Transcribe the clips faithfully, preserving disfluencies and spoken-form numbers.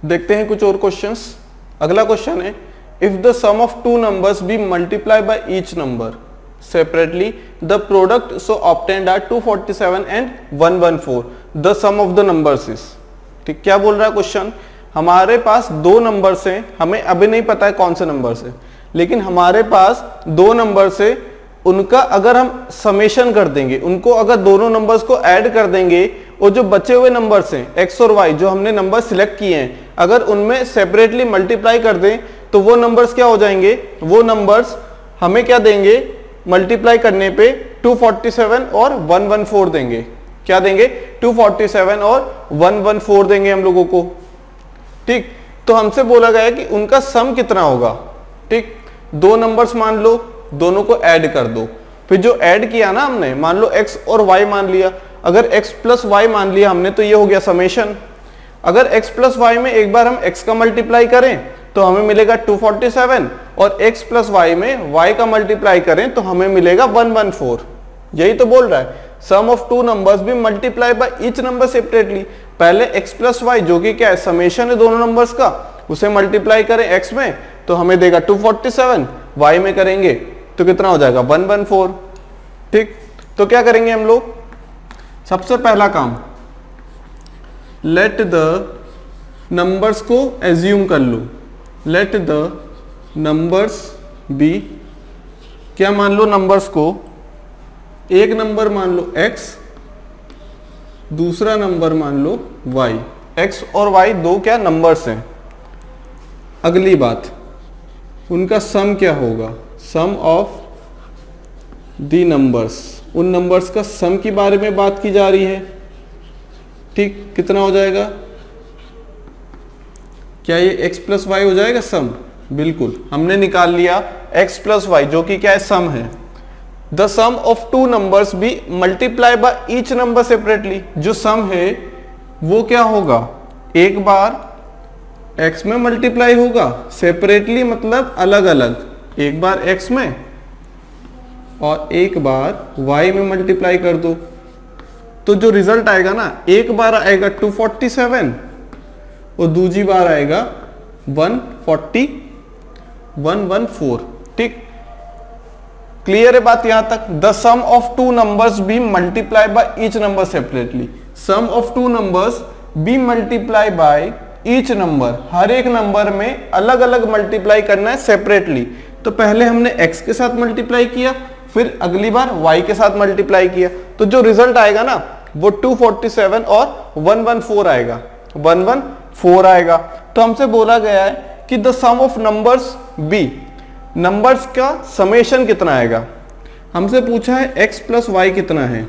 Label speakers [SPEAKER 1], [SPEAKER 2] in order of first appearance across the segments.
[SPEAKER 1] देखते हैं कुछ और क्वेश्चंस। अगला क्वेश्चन है, if the sum of two numbers be multiply by each number separately the product so obtained are two forty seven and one one four, the sum of the numbers is. ठीक, क्या बोल रहा है question, हमारे पास दो numbers हैं, हमें अभी नहीं पता है कौन से नंबर्स है, लेकिन हमारे पास दो नंबर्स है, उनका अगर हम समेशन कर देंगे, उनको अगर दोनों नंबर्स को ऐड कर देंगे और जो बचे हुए नंबर्स हैं एक्स और वाई, जो हमने नंबर सिलेक्ट किए हैं, अगर उनमें सेपरेटली मल्टीप्लाई कर दें तो वो नंबर्स क्या हो जाएंगे, वो नंबर्स हमें क्या देंगे, मल्टीप्लाई करने पे टू फोर्टी सेवन और वन वन फोर देंगे। क्या देंगे, टू फोर्टी सेवन और वन वन फोर देंगे हम लोगों को। ठीक, तो हमसे बोला गया है कि उनका सम कितना होगा। ठीक, दो नंबर्स मान लो, दोनों को ऐड कर दो, फिर जो ऐड किया ना हमने, मान लो x और y मान लिया, अगर x प्लस वाई मान लिया हमने तो ये हो गया समेशन। अगर x प्लस वाई में एक बार हम x का मल्टीप्लाई करें तो हमें मिलेगा टू फोर्टी सेवन, और x प्लस वाई में y का मल्टीप्लाई करें तो हमें मिलेगा वन वन फोर। यही तो बोल रहा है, सम ऑफ टू नंबर्स भी multiply by each number separately. पहले x प्लस वाई जो कि क्या है, समेशन है दोनों नंबर्स का, उसे मल्टीप्लाई करें x में तो हमें देगा टू फोर्टी सेवन, y में करेंगे तो कितना हो जाएगा, वन वन फोर। ठीक, तो क्या करेंगे हम लोग, सबसे पहला काम, लेट द नंबर्स को एज्यूम कर लो, लेट द नंबर्स बी, क्या मान लो नंबर्स को, एक नंबर मान लो x, दूसरा नंबर मान लो y। x और y दो क्या नंबर्स हैं। अगली बात, उनका सम क्या होगा, सम ऑफ दी नंबर्स, उन नंबर्स का सम के बारे में बात की जा रही है। ठीक, कितना हो जाएगा, क्या ये x प्लस वाई हो जाएगा सम, बिल्कुल हमने निकाल लिया x प्लस वाई जो कि क्या है, सम है। The sum of two numbers be multiply by each number separately, जो सम है वो क्या होगा, एक बार x में मल्टीप्लाई होगा, सेपरेटली मतलब अलग अलग, एक बार x में और एक बार y में मल्टीप्लाई कर दो, तो जो रिजल्ट आएगा ना, एक बार आएगा टू फोर्टी सेवन और दूसरी बार आएगा one forty one one four. ठीक, क्लियर है बात यहां तक। The sum of two numbers be multiply by each number separately, sum of two numbers be multiply by each number, हर एक नंबर में अलग अलग मल्टीप्लाई करना है सेपरेटली। तो पहले हमने x के साथ मल्टीप्लाई किया, फिर अगली बार y के साथ मल्टीप्लाई किया, तो जो रिजल्ट आएगा ना वो टू फोर्टी सेवन और वन वन फोर आएगा, वन वन फोर आएगा। तो हमसे बोला गया है कि the sum of numbers b, numbers का समेशन कितना आएगा। हमसे पूछा है x प्लस वाई कितना है,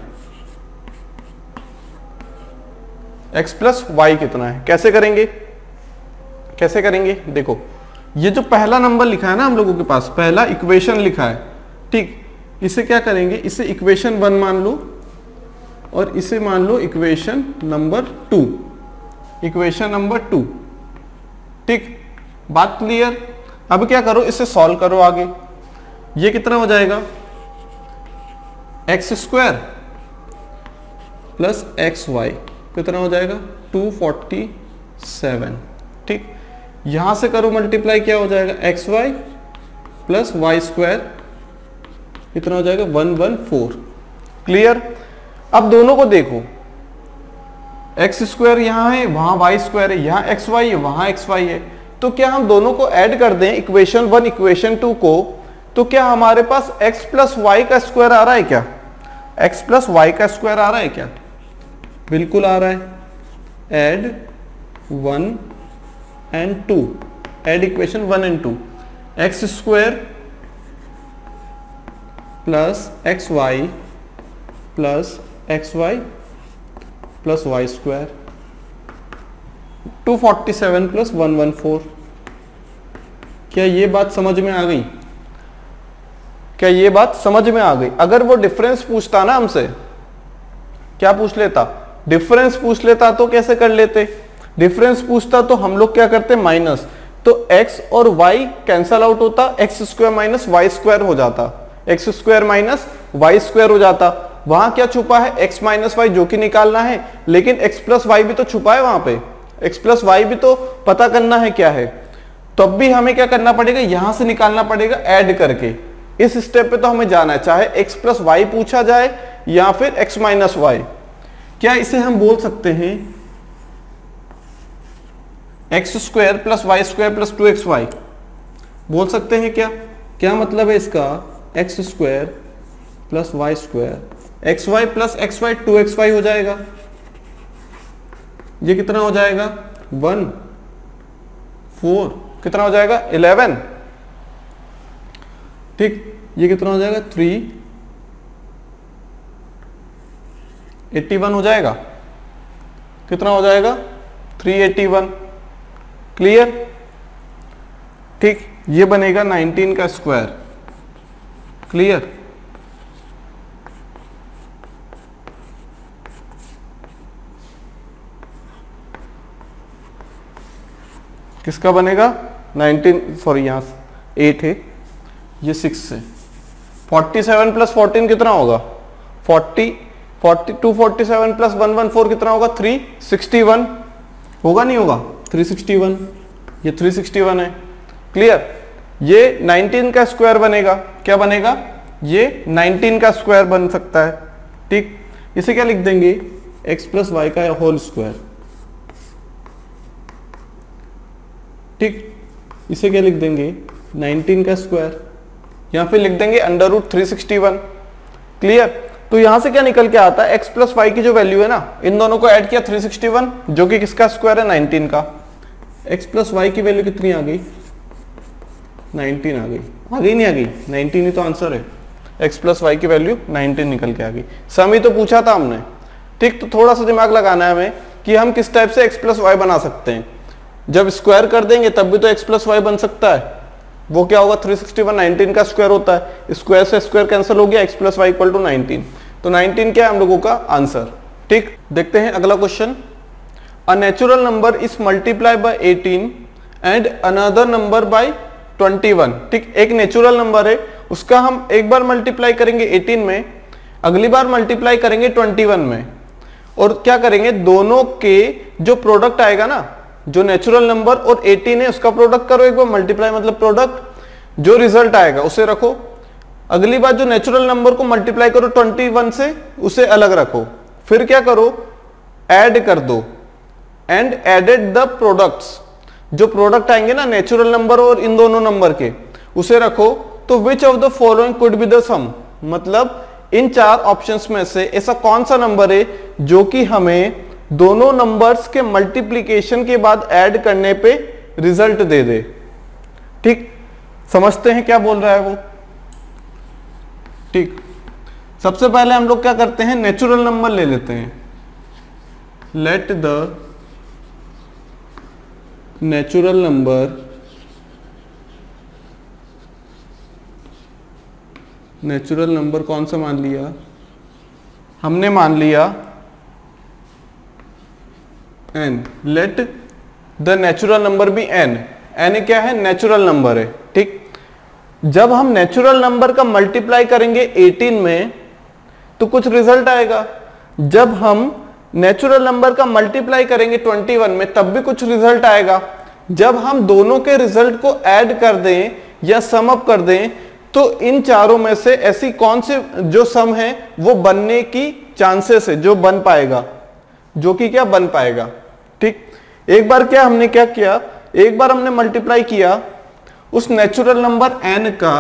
[SPEAKER 1] x प्लस वाई कितना है, कैसे करेंगे, कैसे करेंगे, देखो ये जो पहला नंबर लिखा है ना हम लोगों के पास, पहला इक्वेशन लिखा है। ठीक, इसे क्या करेंगे, इसे इक्वेशन वन मान लो और इसे मान लो equation number two, equation number two. ठीक, बात क्लियर। अब क्या करो, इसे सॉल्व करो आगे, ये कितना हो जाएगा, x square plus x y कितना हो जाएगा, टू फोर्टी सेवन। ठीक, यहां से करो मल्टीप्लाई, क्या हो जाएगा, x y plus y square कितना हो जाएगा, वन वन फोर। क्लियर। अब दोनों को देखो, एक्स स्क्वायर यहां है, वहां वाई स्क्वायर है, यहां एक्स वाई है, वहां एक्स वाई है, तो क्या हम दोनों को ऐड कर दें इक्वेशन वन इक्वेशन टू को, तो क्या हमारे पास x प्लस वाई का स्क्वायर आ रहा है क्या, x प्लस वाई का स्क्वायर आ रहा है क्या, बिल्कुल आ रहा है। Add one and two, add equation one and two, x square plus x y plus x y plus y square, two forty seven plus one one four. क्या ये बात समझ में आ गई, क्या ये बात समझ में आ गई। अगर वो डिफरेंस पूछता ना हमसे, क्या पूछ लेता, डिफरेंस पूछ लेता तो कैसे कर लेते, डिफरेंस पूछता तो हम लोग क्या करते, माइनस, तो x और y कैंसल आउट होता, x square minus y square हो जाता, x square minus y square हो जाता। वहां क्या छुपा है, x माइनस वाई जो कि निकालना है, लेकिन x प्लस वाई भी तो छुपा है वहां पे, x प्लस वाई भी तो पता करना है क्या है, तब भी हमें क्या करना पड़ेगा, यहां से निकालना पड़ेगा ऐड करके। इस स्टेप पे तो हमें जाना है, चाहे x प्लस वाई पूछा जाए या फिर x माइनस वाई। क्या इसे हम बोल सकते हैं x square plus y square plus two x y, बोल सकते हैं क्या? क्या मतलब है इसका, x square plus y square x y plus x y two x y हो जाएगा। ये कितना हो जाएगा, वन फोर, कितना हो जाएगा, इलेवन। ठीक, ये कितना हो जाएगा, थ्री एट्टी वन हो जाएगा। कितना हो जाएगा, थ्री एट्टी वन। क्लियर? ठीक, ये बनेगा नाइनटीन का स्क्वायर। क्लियर? किसका बनेगा, नाइनटीन, सॉरी यहां से एट है, ये सिक्स है। फोर्टी सेवन प्लस फोर्टीन कितना होगा, forty, forty two forty seven plus one one four कितना होगा, थ्री सिक्सटी वन होगा, नहीं होगा, थ्री सिक्सटी वन, ये थ्री सिक्सटी वन है। क्लियर? ये नाइनटीन का स्क्वायर बनेगा, क्या बनेगा, ये नाइनटीन का स्क्वायर बन सकता है। ठीक, इसे क्या लिख देंगे, x प्लस वाई का होल स्क्वायर। ठीक, इसे क्या लिख देंगे, नाइनटीन का स्क्वायर, या फिर लिख देंगे under root three sixty one. Clear? तो यहां से क्या निकल के आता है, x प्लस वाई की जो वैल्यू है ना, इन दोनों को ऐड किया थ्री सिक्सटी वन, जो कि किसका स्क्वायर है, नाइनटीन का। x प्लस वाई की वैल्यू कितनी आ गई, नाइनटीन आ गई। आ गई नहीं आ गई, नाइनटीन ही तो आंसर है। x प्लस वाई की वैल्यू नाइनटीन निकल के आ गई। सम ही तो पूछा था हमने। ठीक, तो थोड़ा सा दिमाग लगाना है हमें कि हम किस टाइप से x प्लस वाई बना सकते हैं। जब स्क्वायर कर देंगे तब भी तो x प्लस वाई बन सकता है। वो क्या होगा, थ्री सिक्सटी वन नाइनटीन का स्क्वायर होता है, स्क्वायर से स्क्वायर कैंसिल हो गया, x plus y equal to nineteen. तो नाइनटीन क्या है हम लोगों का आंसर। ठीक, देखते हैं अगला question. A natural number is multiply by eighteen and another number by twenty one. ठीक, एक नेचुरल नंबर है, उसका हम एक बार मल्टीप्लाई करेंगे एटीन में, अगली बार मल्टीप्लाई करेंगे ट्वेंटी वन में, और क्या करेंगे, दोनों के जो प्रोडक्ट आएगा ना, जो नेचुरल नंबर और एटीन है उसका प्रोडक्ट करो एक बार, मल्टीप्लाई मतलब प्रोडक्ट, जो रिजल्ट आएगा उसे रखो। अगली बार जो नेचुरल नंबर को मल्टीप्लाई करो ट्वेंटी वन से, उसे अलग रखो। फिर क्या करो, ऐड कर दो, एंड एडेड द प्रोडक्ट्स, जो प्रोडक्ट आएंगे ना नेचुरल नंबर और इन दोनों नंबर के, उसे रखो। तो which of the following could be the sum, मतलब इन चार ऑप्शंस में से ऐसा कौन सा नंबर है जो कि हमें दोनों नंबर्स के मल्टीप्लीकेशन के बाद ऐड करने पे रिजल्ट दे दे। ठीक, समझते हैं क्या बोल रहा है वो। ठीक, सबसे पहले हम लोग क्या करते हैं, नेचुरल नंबर ले लेते हैं। Let the natural number natural number कौन सा मान लिया हमने, मान लिया n। Let the natural number be n। n क्या है, नेचुरल नंबर है। ठीक, जब हम नेचुरल नंबर का मल्टीप्लाई करेंगे एटीन में तो कुछ रिजल्ट आएगा, जब हम नेचुरल नंबर का मल्टीप्लाई करेंगे ट्वेंटी वन में तब भी कुछ रिजल्ट आएगा। जब हम दोनों के रिजल्ट को ऐड कर दें या सम अप कर दें तो इन चारों में से ऐसी कौन सी जो सम है वो बनने की चांसेस है, जो बन पाएगा, जो कि क्या बन पाएगा। ठीक, एक बार क्या हमने क्या किया, एक बार हमने मल्टीप्लाई किया उस नेचुरल नंबर n का,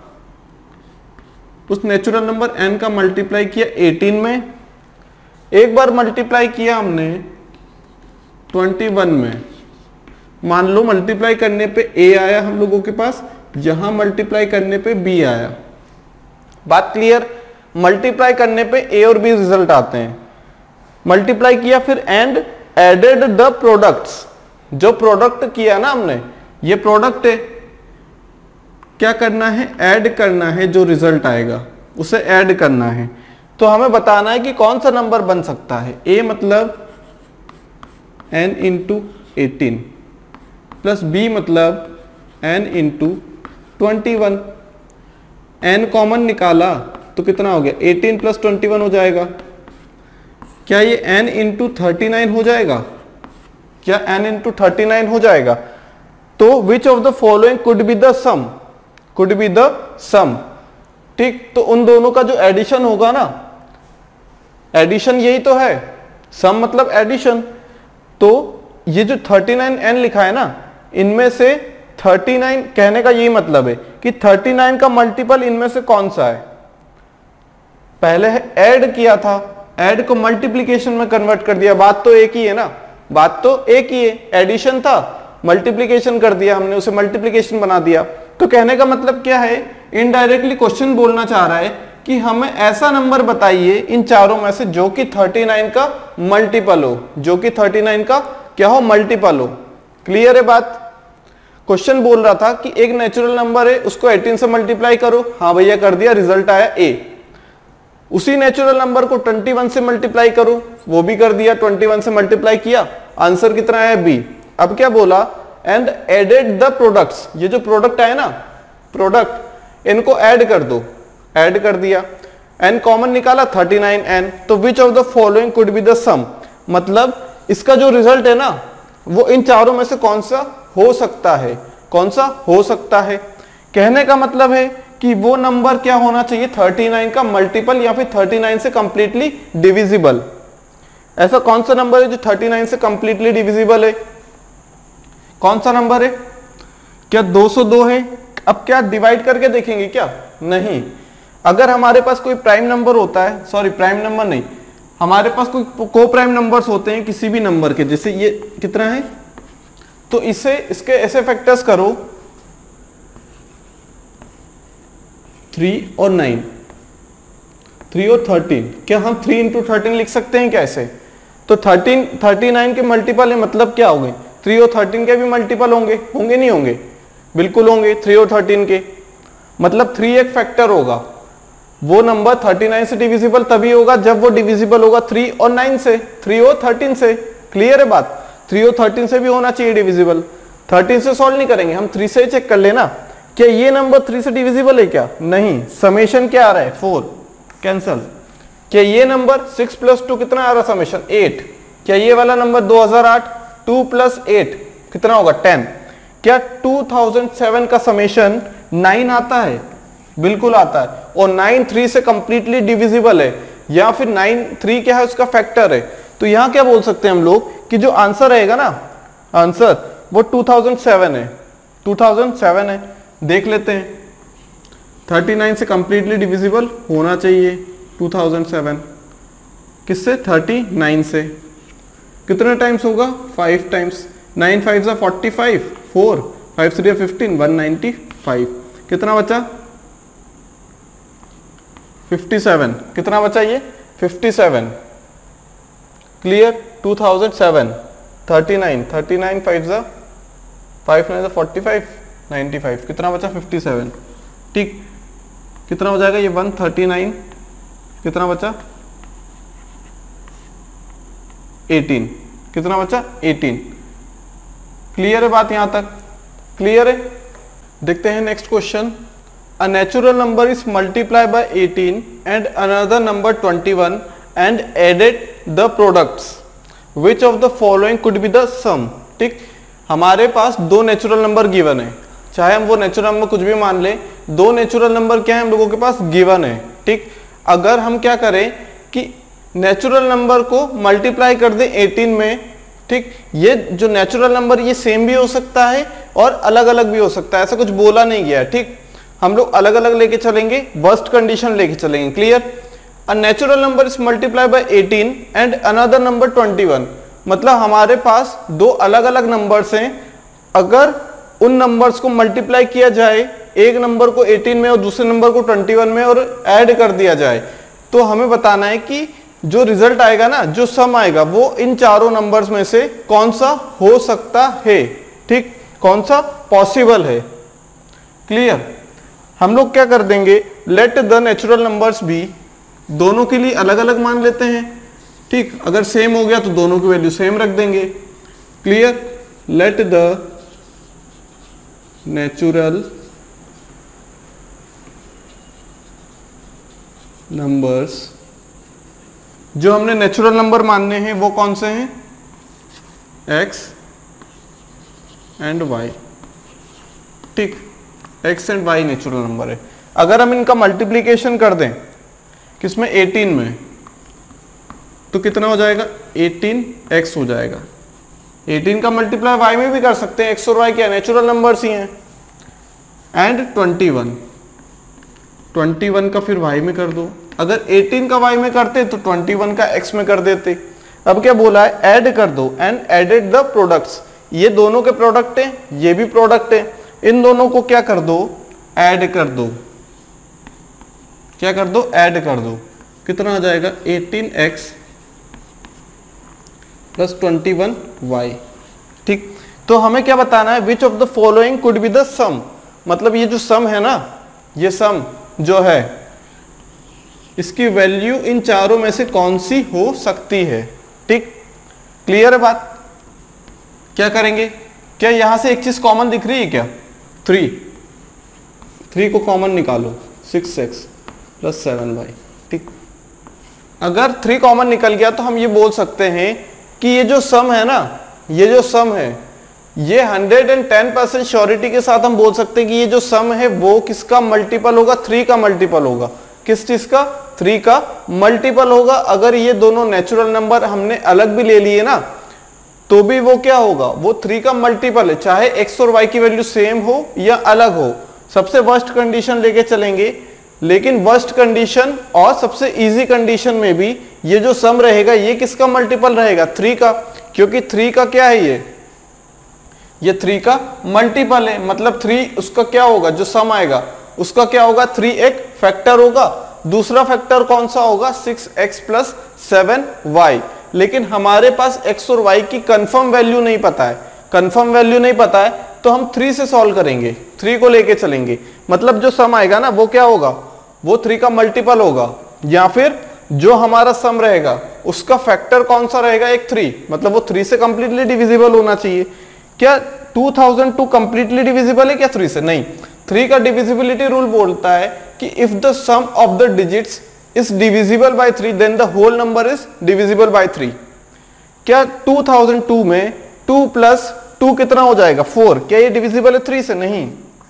[SPEAKER 1] उस नेचुरल नंबर n का मल्टीप्लाई किया एटीन में, एक बार मल्टीप्लाई किया हमने ट्वेंटी वन में। मान लो मल्टीप्लाई करने पे a आया हम लोगों के पास, यहां मल्टीप्लाई करने पे b आया। बात क्लियर? मल्टीप्लाई करने पे a और b रिजल्ट आते हैं। मल्टीप्लाई किया फिर एंड एडेड द प्रोडक्ट्स, जो प्रोडक्ट किया ना हमने, ये प्रोडक्ट है, क्या करना है, ऐड करना है, जो रिजल्ट आएगा उसे ऐड करना है। तो हमें बताना है कि कौन सा नंबर बन सकता है। a मतलब n into eighteen plus b मतलब n into twenty one. n common निकाला तो कितना हो गया, एटीन प्लस ट्वेंटी वन हो जाएगा। क्या ये n इंटू थर्टी नाइन हो जाएगा? क्या n इंटू थर्टी नाइन हो जाएगा? तो which of the following could be the sum, could be the sum, ठीक। तो उन दोनों का जो एडिशन होगा ना, एडिशन यही तो है, सम मतलब एडिशन। तो ये जो थर्टी नाइन एन लिखा है ना, इनमें से थर्टी नाइन, कहने का यही मतलब है कि थर्टी नाइन का मल्टीपल इनमें से कौन सा है? पहले ऐड किया था, ऐड को मल्टीप्लिकेशन में कन्वर्ट कर दिया, बात तो एक ही है ना, बात तो एक ही है। एडिशन था, मल्टीप्लिकेशन कर दिया हमने, उसे मल्टीप्लिकेशन बना दिया। तो कहने का मतलब क्या है, इनडायरेक्टली क्वेश्चन बोलना चाह रहा है कि हमें ऐसा नंबर बताइए इन चारों में से जो कि थर्टी नाइन का मल्टीपल हो, जो कि थर्टी नाइन का क्या हो, मल्टीपल हो। क्लियर है बात? क्वेश्चन बोल रहा था कि एक नेचुरल नंबर है, उसको एटीन से मल्टीप्लाई करो, हाँ भैया कर दिया, रिजल्ट आया ए। उसी नेचुरल नंबर को ट्वेंटी वन से मल्टीप्लाई करो, वो भी कर दिया, ट्वेंटी वन से मल्टीप्लाई किया, आंसर कितना आया, बी। अब क्या बोला, एंड एडेड द प्रोडक्ट्स, ये जो प्रोडक्ट आए ना, प्रोडक्ट, इनको ऐड कर दो, ऐड कर दिया, एन कॉमन निकाला थर्टी नाइन एन। तो which of the following could be the sum, मतलब इसका जो रिजल्ट है ना वो इन चारों में से कौन सा हो सकता है, कौन सा हो सकता है। कहने का मतलब है कि वो नंबर क्या होना चाहिए, थर्टी नाइन का मल्टीपल या फिर थर्टी नाइन से कंप्लीटली डिविजिबल। ऐसा कौन सा नंबर है जो थर्टी नाइन से कंप्लीटली डिविजिबल है? कौन सा नंबर है? क्या दो सौ दो है? अब क्या डिवाइड करके देखेंगे क्या? नहीं। अगर हमारे पास कोई प्राइम नंबर होता है, सॉरी प्राइम नंबर नहीं, हमारे पास कोई को प्राइम नंबर्स होते हैं किसी भी नंबर के, जैसे ये कितना है, तो इसे इसके ऐसे फैक्टर्स करो, थ्री और नाइन, थ्री और थर्टीन, क्या हम थ्री इंटू थर्टीन लिख सकते हैं क्या ऐसे? तो थर्टीन थर्टी नाइन के मल्टीपल है, मतलब क्या हो गए, थ्री और थर्टीन के भी मल्टीपल होंगे, होंगे नहीं होंगे? बिल्कुल होंगे, थ्री और थर्टीन के, मतलब थ्री एक फैक्टर होगा। वो नंबर थर्टी नाइन से डिविजिबल तभी होगा जब वो डिविजिबल होगा थ्री और नाइन से, थ्री और थर्टीन से। क्लियर है बात? थ्री और थर्टीन से भी होना चाहिए डिविजिबल। थर्टीन से सॉल्व नहीं करेंगे, हम थ्री से चेक कर लेना, क्या ये नंबर थ्री से डिविजिबल है क्या? नहीं। समेशन क्या आ रहा है, फोर, कैंसल। क्या ये नंबर सिक्स प्लस टू कितना आ रहा है, समेशन एट। क्या ये वाला नंबर दो हज़ार आठ, टू प्लस एट कितना होगा, टेन। क्या टू थाउजेंड सेवन का समेशन नाइन आता है? बिल्कुल आता है। और नाइन थ्री से कंप्लीटली डिविजिबल है, या फिर नाइन थ्री क्या है, उसका फैक्टर है। तो यहां क्या बोल सकते हैं हम लोग कि जो आंसर रहेगा ना, आंसर वो टू थाउजेंड सेवन है, टू थाउजेंड सेवन है। देख लेते हैं, थर्टी नाइन से कंप्लीटली डिविजिबल होना चाहिए टू थाउजेंड सेवन, किससे, थर्टी नाइन से। कितने टाइम्स होगा, फाइव टाइम्स। नाइन फाइव जा forty five, four, five three fifteen, one ninety five. कितना बचा, फिफ्टी सेवन। कितना बचा ये, fifty seven. Clear? Two thousand seven, thirty nine, thirty nine five जा फाइव नाइन जा फोर्टी फाइव, नाइन्टी फाइव, कितना बचा, फिफ्टी सेवन। ठीक, कितना हो जाएगा ये, वन थर्टी नाइन, कितना बचा, एटीन, कितना बचा, एटीन। क्लियर है बात यहां तक? क्लियर है? देखते हैं next question. A natural number is multiplied by eighteen and another number twenty-one and added the products. Which of the following could be the sum? ठीक, हमारे पास दो नेचुरल नंबर गिवन है, चाहे हम वो नेचुरल नंबर कुछ भी मान ले, दो नेचुरल नंबर क्या है हम लोगों के पास गिवन है। ठीक, अगर हम क्या करें कि नेचुरल नंबर को मल्टीप्लाई कर दें एटीन में, ठीक, ये जो नेचुरल नंबर ये सेम भी हो सकता है और अलग अलग भी हो सकता है, ऐसा कुछ बोला नहीं गया है। ठीक, हम लोग अलग अलग लेके चलेंगे, वर्स्ट कंडीशन लेके चलेंगे। Clear? A natural number is multiply by eighteen and another number twenty one, मतलब हमारे पास दो अलग अलग नंबर्स हैं, अगर उन नंबर्स को मल्टीप्लाई किया जाए, एक नंबर को एटीन में और दूसरे नंबर को ट्वेंटी वन में और ऐड कर दिया जाए, तो हमें बताना है कि जो रिजल्ट आएगा ना, जो सम आएगा, वो इन चारों नंबर्स में से कौन सा हो सकता है। ठीक, कौन सा पॉसिबल है। क्लियर? हम लोग क्या कर देंगे, let the natural numbers be, दोनों के लिए अलग अलग मान लेते हैं। ठीक, अगर सेम हो गया तो दोनों की वैल्यू सेम रख देंगे। Clear? Let the natural numbers, जो हमने नेचुरल नंबर मानने हैं वो कौन से हैं, एक्स एंड वाई, ठीक, x and y natural number है। अगर हम इनका मल्टीप्लीकेशन कर दें किसमें, एटीन में, तो कितना हो जाएगा, एटीन एक्स हो जाएगा। एटीन का मल्टीप्लाई वाई में भी कर सकते हैं, एक्स और वाई क्या नेचुरल नंबर्स ही हैं। And twenty one, twenty one का फिर वाई में कर दो। अगर एटीन का वाई में करते तो ट्वेंटी वन का एक्स में कर देते। अब क्या बोला है, ऐड कर दो, एंड एडेड द प्रोडक्ट्स, ये दोनों के प्रोडक्ट है, ये भी प्रोडक्ट है, इन दोनों को क्या कर दो, ऐड कर दो। क्या कर दो, ऐड कर दो। कितना आ जाएगा, eighteen x plus twenty one y, ठीक। तो हमें क्या बताना है, which of the following could be the sum, मतलब ये जो सम है ना, ये सम जो है इसकी वैल्यू इन चारों में से कौन सी हो सकती है, ठीक। क्लियर है बात। क्या करेंगे, क्या यहां से एक चीज कॉमन दिख रही है क्या, थ्री, थ्री को कॉमन निकालो, six x plus seven y, ठीक। अगर थ्री कॉमन निकल गया तो हम ये बोल सकते हैं कि ये जो सम है ना, ये जो सम है, ये हंड्रेड टेन परसेंट श्योरिटी के साथ हम बोल सकते हैं कि ये जो सम है वो किसका मल्टीपल होगा, थ्री का मल्टीपल होगा। किस चीज का, थ्री का मल्टीपल होगा। अगर ये दोनों नेचुरल नंबर हमने अलग भी ले लिए ना, तो भी वो क्या होगा, वो थ्री का मल्टीपल है, चाहे एक्स और वाई की वैल्यू सेम हो या अलग हो। सबसे वर्स्ट कंडीशन लेके चलेंगे, लेकिन वर्स्ट कंडीशन और सबसे इजी कंडीशन में भी ये जो सम रहेगा ये किसका मल्टीपल रहेगा, थ्री का, क्योंकि थ्री का क्या है, ये ये थ्री का मल्टीपल है। मतलब थ्री उसका क्या होगा, जो सम आएगा उसका क्या होगा, थ्री एक फैक्टर होगा, दूसरा फैक्टर कौन सा होगा, six x plus seven y. लेकिन हमारे पास x और y की कंफर्म वैल्यू नहीं पता है, कंफर्म वैल्यू नहीं पता है, तो हम थ्री से सॉल्व करेंगे, थ्री को लेके चलेंगे। मतलब जो सम आएगा ना वो क्या होगा, वो थ्री का मल्टीपल होगा, या फिर जो हमारा सम रहेगा उसका फैक्टर कौन सा रहेगा, एक थ्री, मतलब वो थ्री से कंप्लीटली डिविजिबल होना चाहिए। क्या two thousand two completely divisible है क्या थ्री से, नहीं। थ्री का डिविजिबिलिटी रूल बोलता है कि if the sum of the digits is divisible by three then the whole number is divisible by three. क्या टू थाउजेंड टू में टू प्लस टू कितना हो जाएगा, फोर, क्या ये डिविजिबल है थ्री से, नहीं।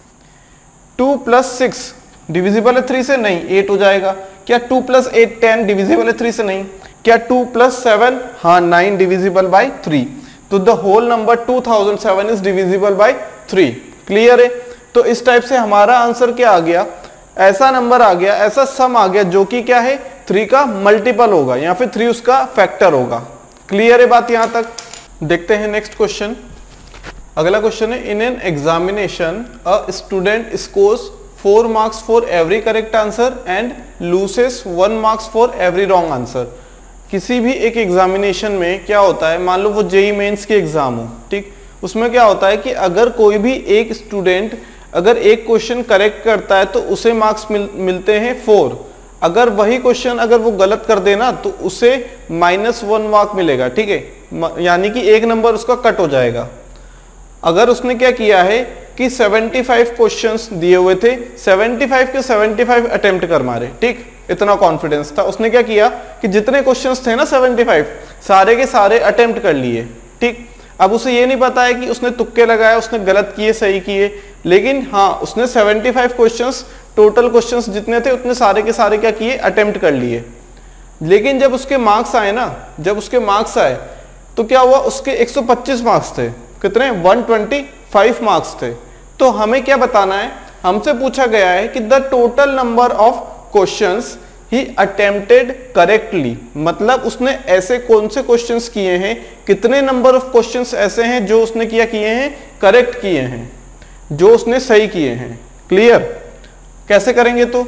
[SPEAKER 1] टू प्लस सिक्स डिविजिबल है थ्री से, नहीं, एट हो जाएगा। क्या two plus eight ten divisible है थ्री से, नहीं। क्या टू प्लस सेवन, हाँ नाइन डिविजिबल बाय थ्री। तो the whole number two thousand seven is divisible by three. Clear है। तो इस टाइप से हमारा आंसर क्या आ गया, ऐसा नंबर आ गया, ऐसा सम आ गया जो कि क्या है, थ्री का मल्टीपल होगा या फिर थ्री उसका फैक्टर होगा। क्लियर है बात यहां तक। देखते हैं नेक्स्ट क्वेश्चन। अगला क्वेश्चन है, in an examination a student scores four marks for every correct answer and loses one marks for every wrong answer. किसी भी एक एग्जामिनेशन में क्या होता है, मान लो वो जेई मेंस की एग्जाम हो, ठीक, उसमें क्या होता है कि अगर कोई भी एक स्टूडेंट अगर एक क्वेश्चन करेक्ट करता है तो उसे मार्क्स मिल, मिलते हैं फोर। अगर वही क्वेश्चन अगर वो गलत कर देना तो उसे माइनस वन मार्क मिलेगा, ठीक है, यानी कि एक नंबर उसका कट हो जाएगा। अगर उसने क्या किया है कि पचहत्तर क्वेश्चंस दिए हुए थे, पचहत्तर के पचहत्तर अटेम्प्ट कर मारे, ठीक, इतना कॉन्फिडेंस था। उसने क्या किया कि जितने क्वेश्चंस थे ना पचहत्तर, सारे के सारे अटेम्प्ट कर लिए, ठीक। अब उसे ये नहीं पता है कि उसने तुक्के लगाए, उसने गलत किए सही किए, लेकिन हाँ उसने पचहत्तर क्वेश्चंस, टोटल क्वेश्चंस जितने थे उतने सारे के सारे क्या किए, अटेम्प्ट कर लिए। लेकिन जब उसके मार्क्स आए ना, जब उसके मार्क्स आए तो क्या हुआ, उसके एक सौ पच्चीस मार्क्स थे, कितने, एक सौ पच्चीस मार्क्स थे। तो हमें क्या बताना है, हमसे पूछा गया है कि the total number of questions he attempted correctly, मतलब उसने ऐसे कौन से क्वेश्चंस किए हैं, कितने नंबर ऑफ क्वेश्चंस ऐसे हैं जो उसने क्या किए हैं, करेक्ट किए हैं, जो उसने सही किए हैं। क्लियर। कैसे करेंगे, तो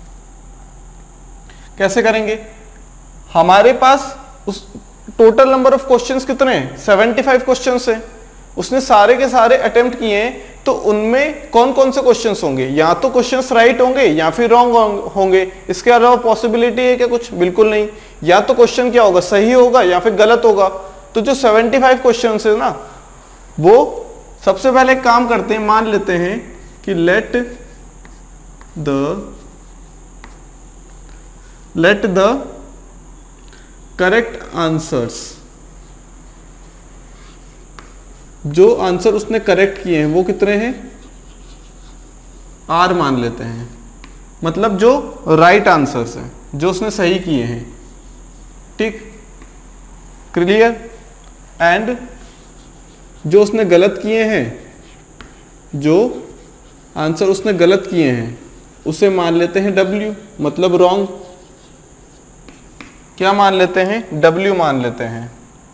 [SPEAKER 1] कैसे करेंगे, हमारे पास उस टोटल नंबर ऑफ क्वेश्चंस कितने हैं, पचहत्तर क्वेश्चंस हैं, उसने सारे के सारे अटेम्प्ट किए हैं, तो उनमें कौन कौन से क्वेश्चंस होंगे, या तो क्वेश्चंस राइट होंगे या फिर रॉन्ग होंगे। इसके अलावा पॉसिबिलिटी है क्या कुछ, बिल्कुल नहीं। या तो क्वेश्चन क्या होगा, सही होगा या फिर गलत होगा। तो जो पचहत्तर क्वेश्चंस है ना, वो सबसे पहले काम करते हैं, मान लेते हैं कि let the let the correct answers जो आंसर उसने करेक्ट किए हैं वो कितने हैं, आर मान लेते हैं, मतलब जो राइट आंसर्स हैं, जो उसने सही किए हैं, ठीक, क्लियर। एंड जो उसने गलत किए हैं, जो आंसर उसने गलत किए हैं उसे मान लेते हैं डब्ल्यू, मतलब रॉन्ग। क्या मान लेते हैं, डब्ल्यू मान लेते हैं।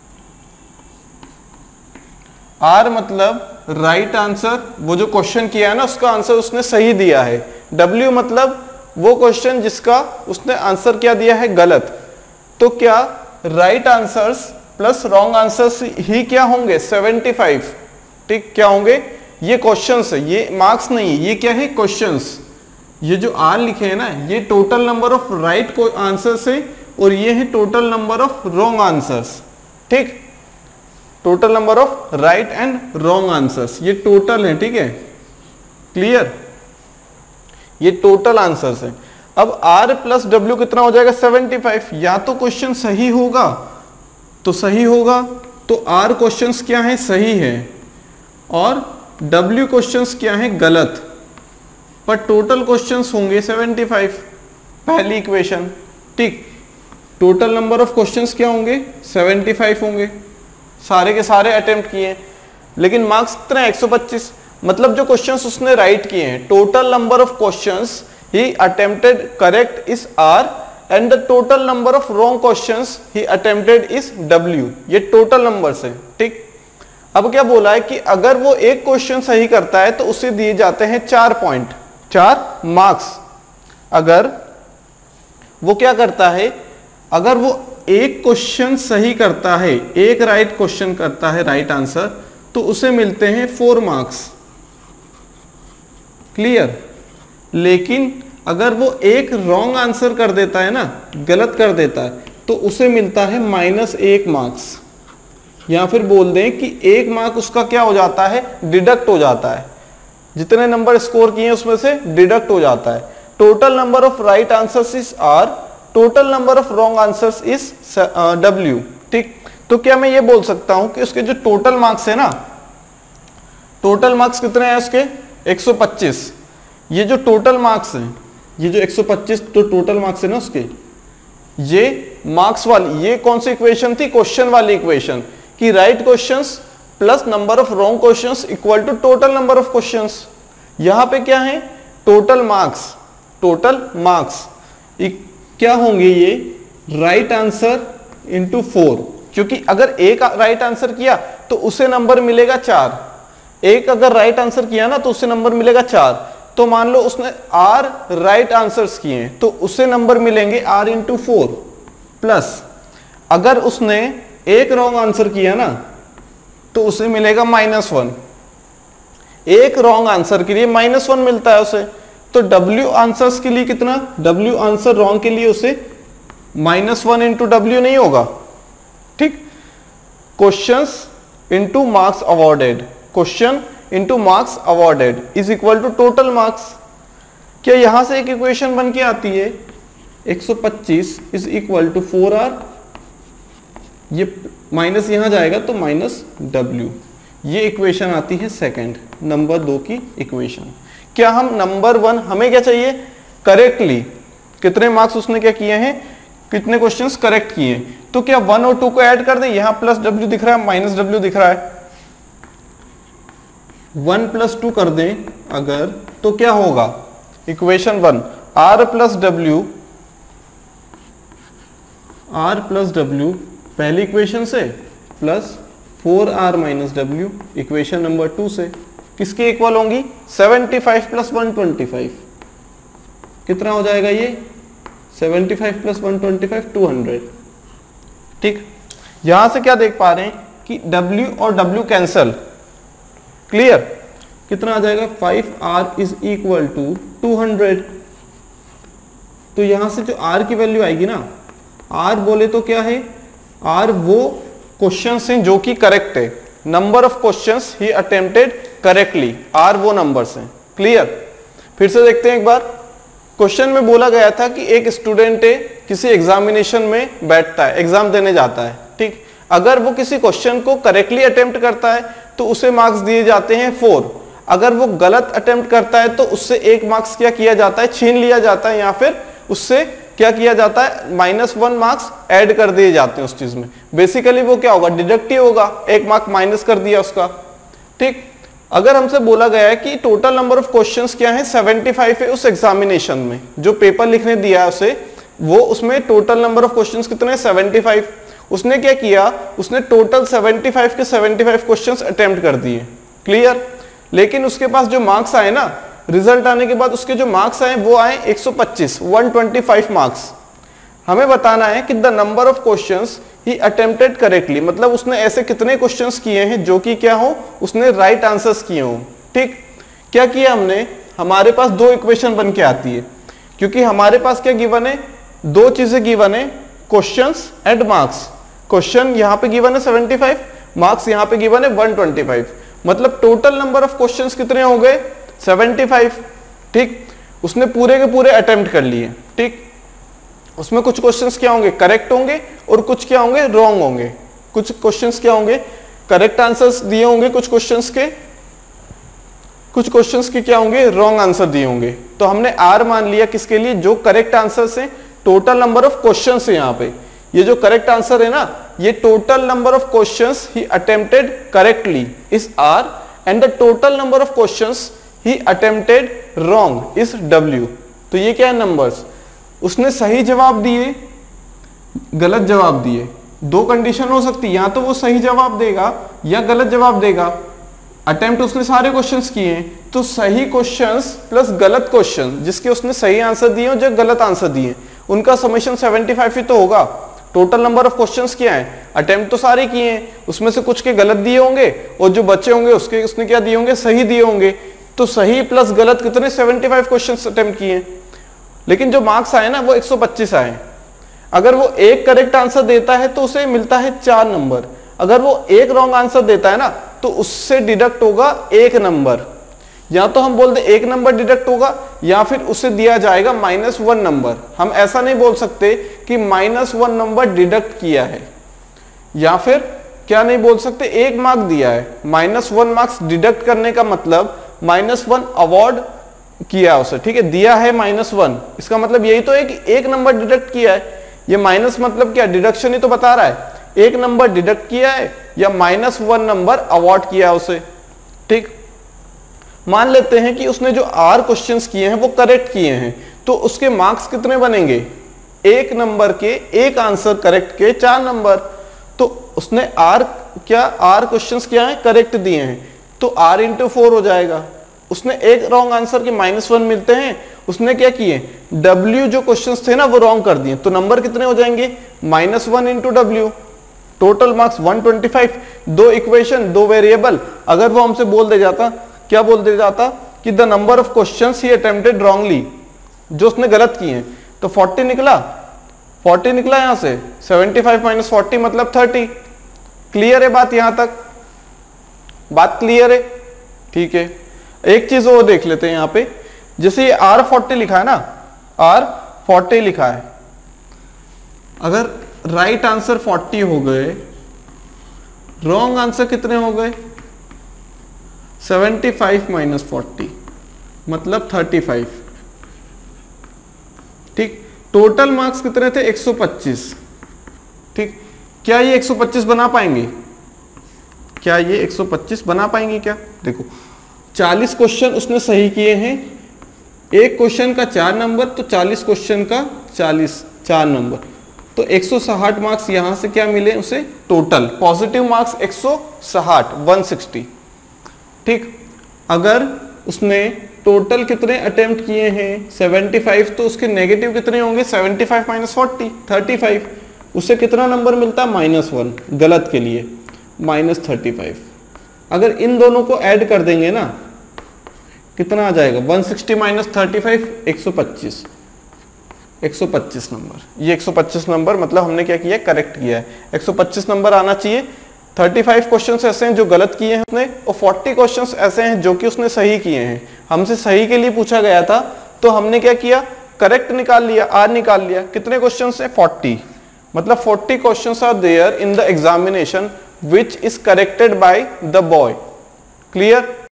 [SPEAKER 1] आर मतलब राइट आंसर, वो जो क्वेश्चन किया है ना उसका आंसर उसने सही दिया है। डब्ल्यू मतलब वो क्वेश्चन जिसका उसने आंसर क्या दिया है, गलत। तो क्या right answers plus wrong answers ही क्या होंगे, सेवेंटी फाइव, ठीक, क्या होंगे, ये क्वेश्चंस है, ये मार्क्स नहीं, ये क्या है, क्वेश्चंस। ये जो आर लिखे हैं ना, ये total number of right answers है और ये है total number of wrong answers, ठीक, total number of right and wrong answers, ये टोटल है, ठीक है, क्लियर, ये टोटल आंसर्स है। अब R प्लस डब्ल्यू कितना हो जाएगा, सेवेंटी फाइव। या तो क्वेश्चन सही होगा तो सही होगा तो R क्वेश्चंस क्या है, सही है, और W क्वेश्चंस क्या है, गलत, पर टोटल क्वेश्चंस होंगे सेवेंटी फाइव, पहली इक्वेशन, ठीक। टोटल नंबर ऑफ क्वेश्चंस क्या होंगे, सेवेंटी फाइव होंगे, सारे के सारे अटेम्प्ट किए, लेकिन मार्क्स कितना है, एक सौ पच्चीस। मतलब जो क्वेश्चंस उसने राइट किए हैं, total number of questions he attempted correct is R and the total number of wrong questions he attempted is W। ये टोटल नंबर्स है, ठीक। अब क्या बोला है कि अगर वो एक क्वेश्चन सही करता है तो उसे दिए जाते हैं चार पॉइंट, चार मार्क्स। अगर वो क्या करता है, अगर वो एक क्वेश्चन सही करता है, एक राइट क्वेश्चन करता है, राइट आंसर, तो उसे मिलते हैं फोर मार्क्स, क्लियर। लेकिन अगर वो एक रॉन्ग आंसर कर देता है ना, गलत कर देता है, तो उसे मिलता है माइनस एक मार्क्स, या फिर बोल दें कि एक मार्क उसका क्या हो जाता है, डिडक्ट हो जाता है, जितने नंबर स्कोर किए उसमें से डिडक्ट हो जाता है। Total number of right answers is R, total number of wrong answers is W, ठीक। तो क्या मैं ये बोल सकता हूं कि उसके जो टोटल मार्क्स है ना, टोटल मार्क्स कितने हैं उसके, एक सौ पच्चीस। ये जो टोटल मार्क्स हैं, ये जो एक सौ पच्चीस तो टोटल मार्क्स है ना उसके, ये मार्क्स वाली, ये कौन सी इक्वेशन थी, क्वेश्चन वाली इक्वेशन, कि right questions plus number of wrong questions equal to total number of questions. यहां पे क्या है, टोटल मार्क्स, टोटल मार्क्स क्या होंगे, ये राइट आंसर इंटू फोर, क्योंकि अगर एक राइट आंसर किया तो उसे नंबर मिलेगा चार, एक अगर राइट आंसर किया ना तो उसे नंबर मिलेगा चार। तो मान लो उसने आर राइट आंसर्स किए हैं तो उसे नंबर मिलेंगे आर इंटू फोर, प्लस अगर उसने एक रॉन्ग आंसर किया ना तो उसे मिलेगा माइनस वन, एक रॉन्ग आंसर के लिए माइनस वन मिलता है उसे। तो डब्ल्यू आंसर्स के लिए कितना, डब्ल्यू आंसर रॉन्ग के लिए उसे माइनस वन इंटू डब्ल्यू नहीं होगा, ठीक। Questions into marks awarded, question into marks awarded is equal to total marks. क्या यहां से एक इक्वेशन बन के आती है, एक सौ पच्चीस is equal to four R, ये माइनस यहां जाएगा तो माइनस डब्ल्यू, ये इक्वेशन आती है सेकंड, नंबर दो की इक्वेशन। क्या हम नंबर वन, हमें क्या चाहिए, करेक्टली कितने मार्क्स उसने क्या किए हैं, कितने क्वेश्चंस करेक्ट किए हैं। तो क्या वन और टू को ऐड कर दें, यहां प्लस डब्ल्यू दिख रहा है, माइनस डब्ल्यू दिख रहा है, वन प्लस टू कर दें अगर, तो क्या होगा, equation one R plus W, R plus W पहली इक्वेशन से, plus four R minus W equation number two से, किसके इक्वल होंगी, seventy five plus one twenty five, कितना हो जाएगा ये, seventy five plus one twenty five, two hundred, ठीक। यहां से क्या देख पा रहे हैं कि W और W कैंसल, क्लियर, कितना आ जाएगा, five R is equal to two hundred. तो यहां से जो R की वैल्यू आएगी ना, R बोले तो क्या है, R वो क्वेश्चंस हैं जो कि करेक्ट है, number of questions he attempted correctly, R वो नंबर्स हैं, क्लियर। फिर से देखते हैं एक बार, क्वेश्चन में बोला गया था कि एक स्टूडेंट है किसी एग्जामिनेशन में बैठता है, एग्जाम देने जाता है, ठीक। अगर वो किसी क्वेश्चन को करेक्टली अटेम्प्ट करता है तो उसे मार्क्स दिए जाते हैं फोर। अगर वो गलत अटेम्प्ट करता है तो उससे एक मार्क्स क्या किया जाता है, छीन लिया जाता है, या फिर उससे क्या किया जाता है, माइनस वन मार्क्स ऐड कर दिए जाते हैं उस चीज में। बेसिकली वो क्या होगा, डिडक्ट ही होगा, एक मार्क माइनस कर दिया उसका। ठीक, अगर हमसे बोला गया है कि टोटल नंबर ऑफ क्वेश्चंस क्या है, सेवेंटी फाइव है उस एग्जामिनेशन में, जो पेपर लिखने दिया है उसे, वो उसमें टोटल नंबर ऑफ क्वेश्चंस कितने हैं, सेवेंटी फाइव। उसने क्या किया, उसने टोटल सेवेंटी फाइव के सेवेंटी फाइव क्वेश्चंस अटेम्प्ट कर दिए, क्लियर। लेकिन उसके पास जो मार्क्स आए ना, रिजल्ट आने के बाद उसके जो मार्क्स आए वो आए एक सौ पच्चीस, एक सौ पच्चीस मार्क्स। हमें बताना है कि the number of questions he attempted correctly, मतलब उसने ऐसे कितने क्वेश्चंस किए हैं जो कि क्या हो, उसने राइट आंसर्स किए हो। ठीक, क्या किया हमने, हमारे पास दो इक्वेशन बन के आती है, क्योंकि हमारे पास क्या गिवन है, दो चीजें गिवन है, क्वेश्चंस एंड मार्क्स। क्वेश्चन यहाँ पे गिवन है सेवेंटी फाइव, मार्क्स यहाँ पे गिवन है एक सौ पच्चीस, मतलब टोटल नंबर ऑफ क्वेश्चंस कितने हो गए, सेवेंटी फाइव। ठीक, उसने पूरे के पूरे अटेम्प्ट कर लिए। ठीक, उसमें कुछ क्वेश्चंस क्या होंगे, करेक्ट होंगे, और कुछ क्या होंगे, रॉन्ग होंगे। कुछ क्वेश्चंस क्या होंगे, करेक्ट आंसर्स दिए होंगे कुछ क्वेश्चंस के, कुछ क्वेश्चंस के क्या होंगे, रॉन्ग आंसर दिए होंगे। तो हमने आर मान लिया किसके लिए, जो करेक्ट आंसर्स हैं, टोटल नंबर ऑफ क्वेश्चंस है यहाँ पे, ये जो करेक्ट आंसर है ना, ये total number of questions he attempted correctly is R, and the total number of questions he attempted wrong is W. तो ये क्या है, नंबर्स। उसने सही जवाब दिए, गलत जवाब दिए, दो कंडीशन हो सकती है, या तो वो सही जवाब देगा या गलत जवाब देगा। अटेम्प्ट उसने सारे क्वेश्चंस किए हैं, तो सही क्वेश्चंस प्लस गलत क्वेश्चन, जिसके उसने सही आंसर दिए और जो गलत आंसर दिए, उनका समेशन सेवेंटी फाइव ही तो होगा। टोटल नंबर ऑफ क्वेश्चंस क्या है, अटेम्प्ट तो सारे किए हैं, उसमें से कुछ के गलत दिए होंगे और जो बच्चे होंगे उसके उसने क्या दिए होंगे, सही दिए होंगे। तो सही प्लस गलत कितने, सेवेंटी फाइव क्वेश्चंस अटेम्प्ट किए। लेकिन जो मार्क्स आए ना वो एक सौ पच्चीस आए। अगर वो एक करेक्ट आंसर देता है तो उसे मिलता है चार नंबर, अगर वो एक रॉन्ग आंसर देता है ना तो उससे डिडक्ट होगा एक नंबर। या तो हम बोल दे एक नंबर डिडक्ट होगा, या फिर उसे दिया जाएगा माइनस वन नंबर। हम ऐसा नहीं बोल सकते कि माइनस वन नंबर डिडक्ट किया है, या फिर क्या नहीं बोल सकते, एक मार्क दिया है। माइनस वन मार्क्स डिडक्ट करने का मतलब माइनस वन अवॉर्ड किया उसे, ठीक है, दिया है माइनस वन, इसका मतलब यही तो है कि एक नंबर डिडक्ट किया है। ये माइनस मतलब क्या, डिडक्शन ही तो बता रहा है, एक नंबर डिडक्ट किया है या माइनस वन नंबर अवॉर्ड किया उसे। ठीक, मान लेते हैं कि उसने जो आर क्वेश्चंस किए हैं वो करेक्ट किए हैं, तो उसके मार्क्स कितने बनेंगे, एक नंबर के, एक आंसर करेक्ट के चार नंबर। तो उसने आर क्या, आर क्वेश्चंस क्या है, करेक्ट दिए हैं, तो आर इंटू फोर हो जाएगा। उसने एक रॉन्ग आंसर के माइनस वन मिलते हैं, उसने क्या किए, डब्ल्यू जो क्वेश्चंस थे ना वो रॉन्ग कर दिए, तो नंबर कितने हो जाएंगे, minus one into W. Total marks one twenty five. दो इक्वेशन, दो वेरिएबल, अगर वो हमसे बोल दे जाता, क्या बोल दे जाता कि the number of questions he attempted wrongly, जो उसने गलत किए हैं, तो फोर्टी निकला, फोर्टी निकला यहां से, सेवेंटी फाइव माइनस फोर्टी मतलब थर्टी। क्लियर है बात, यहां तक बात क्लियर है, ठीक है। एक चीज और देख लेते हैं यहां पे, जैसे ये आर फोर्टी लिखा है ना, आर फोर्टी लिखा है, अगर राइट आंसर फोर्टी हो गए, रॉन्ग आंसर कितने हो गए, सेवेंटी फाइव माइनस फोर्टी मतलब थर्टी फाइव। ठीक, टोटल मार्क्स कितने थे, एक सौ पच्चीस। ठीक, क्या ये एक सौ पच्चीस बना पाएंगे, क्या ये एक सौ पच्चीस बना पाएंगे क्या, देखो चालीस क्वेश्चन उसने सही किए हैं, एक क्वेश्चन का चार नंबर, तो चालीस क्वेश्चन का चालीस, चार नंबर, तो एक सौ साठ मार्क्स यहां से क्या मिले उसे, टोटल पॉजिटिव मार्क्स एक सौ साठ, वन सिक्सटी। ठीक, अगर उसने टोटल कितने अटेम्प्ट किए हैं सेवेंटी फाइव, तो उसके नेगेटिव कितने होंगे, seventy five minus forty, thirty five. उससे कितना नंबर मिलता है, माइनस वन, गलत के लिए माइनस थर्टी फाइव। अगर इन दोनों को ऐड कर देंगे ना, कितना आ जाएगा, one sixty minus thirty five, एक सौ पच्चीस, एक सौ पच्चीस नंबर। ये एक सौ पच्चीस नंबर मतलब हमने क्या किया, करेक्ट किया है। एक सौ पच्चीस नंबर आना चाहिए। पैंतीस क्वेश्चंस ऐसे हैं जो गलत किए हैं उसने, और चालीस क्वेश्चंस ऐसे हैं जो कि उसने सही किए हैं। हमसे सही के लिए पूछा गया था, तो हमने क्या किया, करेक्ट निकाल लिया, आर निकाल लिया। कितने क्वेश्चंस हैं, चालीस, मतलब चालीस questions are there in the examination which is corrected by the boy. Clear?